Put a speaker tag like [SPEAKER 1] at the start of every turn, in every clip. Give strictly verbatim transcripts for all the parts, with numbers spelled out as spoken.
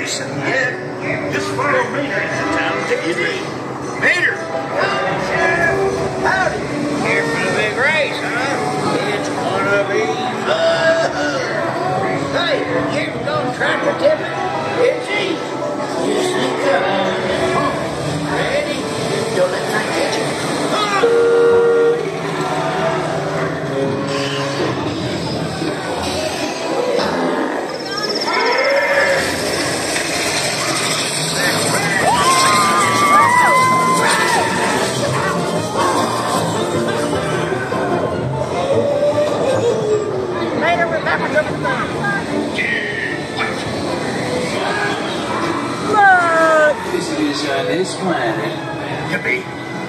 [SPEAKER 1] racing yet. Just follow Mater into town to get ready. Mater!
[SPEAKER 2] Howdy. Here for the big race, huh? It's gonna be fun. Hey, you can go tractor tipping. It's easy. You sneak up. Ready? Don't let that get you.
[SPEAKER 3] This is uh, this planet.
[SPEAKER 1] Yippee!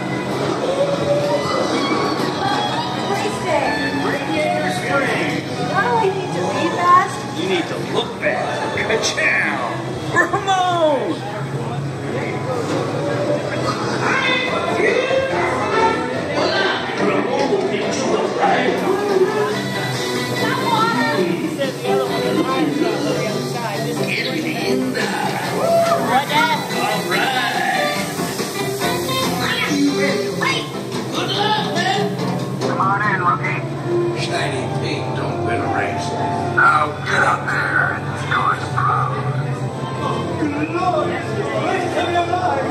[SPEAKER 4] Why do I need to be fast?
[SPEAKER 1] You need to look fast. Ka-chow! Ramon!
[SPEAKER 2] Shiny feet don't win a race.
[SPEAKER 1] Now get up there and start the problem. Good Lord! Let's come alive!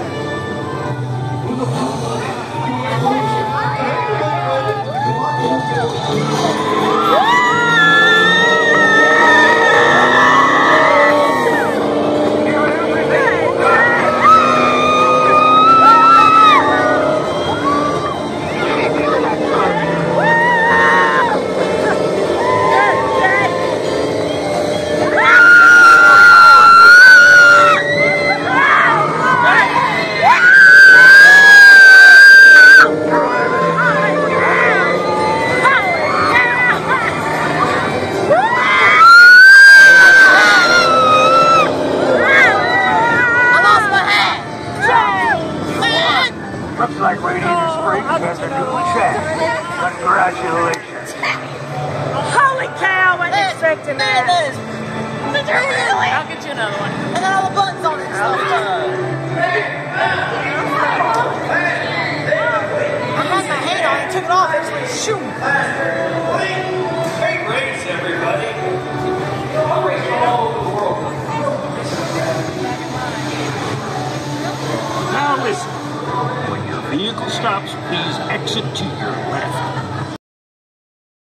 [SPEAKER 1] Looks like Radiator Springs has a new chat. Congratulations.
[SPEAKER 4] Holy cow, I wasn't expecting that.
[SPEAKER 5] Did you really?
[SPEAKER 4] I'll get you another one.
[SPEAKER 5] I got all the buttons on it and stuff. I had my hand on it, took it off, it was like shooting.
[SPEAKER 1] Great race, everybody. I'll race all over the world. Now listen. When your vehicle stops, please exit to your left.